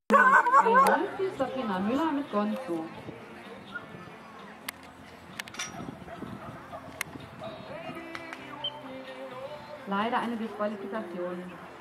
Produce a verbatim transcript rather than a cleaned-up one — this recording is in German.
Für Sabrina Müller mit Gonzo. Leider eine Disqualifikation.